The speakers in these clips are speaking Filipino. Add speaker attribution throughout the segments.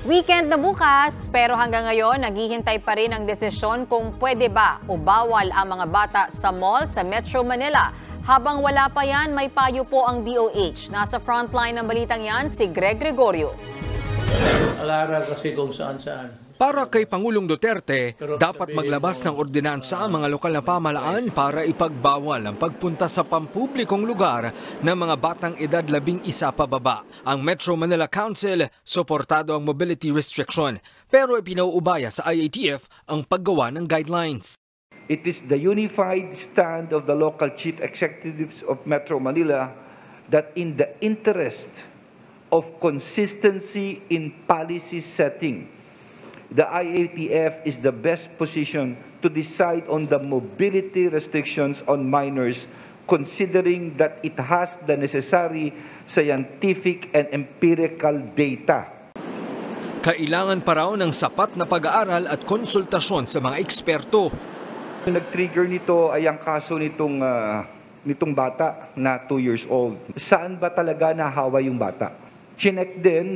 Speaker 1: Weekend na bukas, pero hanggang ngayon naghihintay pa rin ang desisyon kung pwede ba o bawal ang mga bata sa mall sa Metro Manila. Habang wala pa yan, may payo po ang DOH. Nasa frontline ng balitang yan si Greg Gregorio.
Speaker 2: Alara kasi kung saan-saan.
Speaker 3: Para kay Pangulong Duterte, dapat maglabas ng ordinansa ang mga lokal na pamahalaan para ipagbawal ang pagpunta sa pampublikong lugar ng mga batang edad 11 pababa. Ang Metro Manila Council, suportado ang mobility restriction, pero ipinauubaya sa IATF ang paggawa ng guidelines.
Speaker 4: It is the unified stand of the local chief executives of Metro Manila that in the interest of consistency in policy setting, the IATF is the best position to decide on the mobility restrictions on minors, considering that it has the necessary scientific and empirical data.
Speaker 3: Kailangan pa raw ng sapat na pag-aaral at konsultasyon sa mga eksperto.
Speaker 4: Nag-trigger nito ay ang kaso nitong bata na 2 years old. Saan ba talaga nahawa yung bata? Chinek din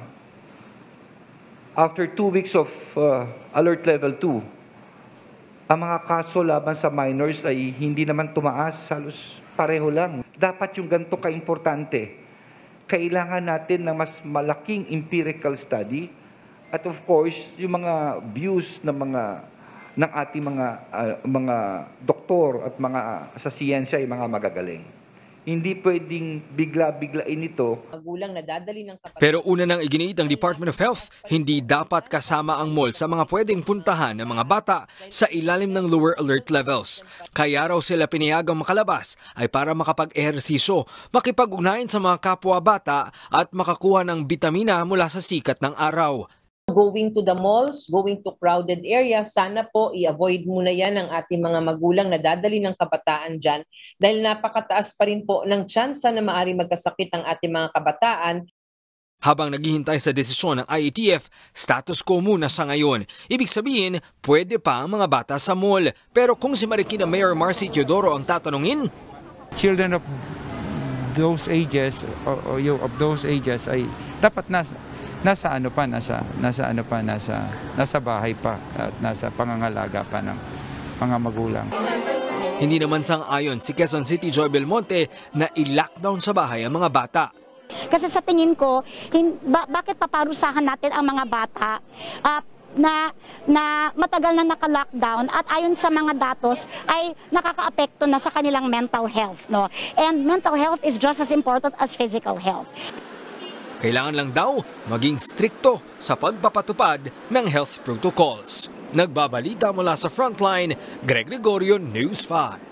Speaker 4: after 2 weeks of alert level 2, ang mga kaso laban sa minors ay hindi naman tumaas, halos pareho lang. Dapat yung ganito ka-importante, kailangan natin ng mas malaking empirical study at of course, yung mga views ng ating mga doktor at mga sa siyensya ay mga magagaling. Hindi pwedeng bigla-biglain ito.
Speaker 3: Pero una nang iginiit ng Department of Health, hindi dapat kasama ang mall sa mga pwedeng puntahan ng mga bata sa ilalim ng lower alert levels. Kaya raw sila pinayagang makalabas ay para makapag-ehersisyo, makipag-ugnayan sa mga kapwa bata at makakuha ng bitamina mula sa sikat ng araw.
Speaker 5: Going to the malls, going to crowded areas, sana po i-avoid muna yan ng ating mga magulang na dadali ng kabataan dyan dahil napakataas pa rin po ng tsansa na maaari magkasakit ang ating mga kabataan.
Speaker 3: Habang naghihintay sa desisyon ng IATF, status quo muna sa ngayon. Ibig sabihin, pwede pa ang mga bata sa mall. Pero kung si Marikina Mayor Marcy Teodoro ang tatanungin,
Speaker 6: children of those ages ay dapat nasa bahay pa at nasa pangangalaga pa ng mga magulang.
Speaker 3: Hindi naman sang-ayon si Quezon City Joy Belmonte na i-lockdown sa bahay ang mga bata.
Speaker 7: Kasi sa tingin ko, bakit paparusahan natin ang mga bata na matagal na naka-lockdown at ayon sa mga datos ay nakakaapekto na sa kanilang mental health, no? And mental health is just as important as physical health.
Speaker 3: Kailangan lang daw maging strikto sa pagpapatupad ng health protocols. Nagbabalita mula sa Frontline, Greg Gregorio, News 5.